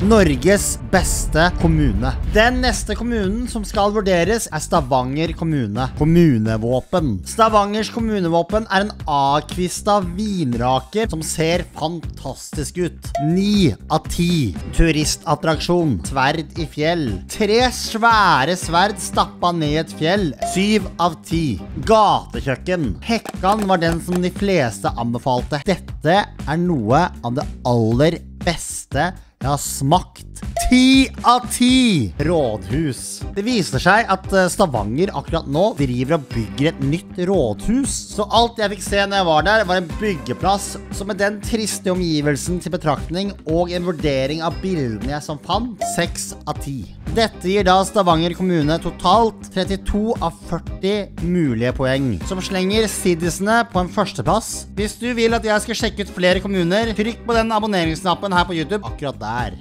Norges beste kommune. Den neste kommunen som skal vurderes Stavanger kommune. Kommunevåpen. Stavangers kommunevåpen en avkvista vinrake som ser fantastisk ut. 9 av 10. Turistattraksjon. Sverd i fjell. 3 svære sverd stappa ned i et fjell. 7 av 10. Gatekjøkken. Hekkan var den som de fleste anbefalte. Dette noe av det aller beste jeg har smakt. 10 av 10. Rådhus. Det viser seg at Stavanger akkurat nå driver og bygger et nytt rådhus. Så alt jeg fikk se når jeg var der var en byggeplass, så med den triste omgivelsen til betraktning og en vurdering av bildene jeg som fant, 6 av 10. Dette gir da Stavanger kommune totalt 32 av 40 mulige poeng, som slenger Siddisene på en førsteplass. Hvis du vil at jeg skal sjekke ut flere kommuner, trykk på den abonneringsknappen her på YouTube akkurat der.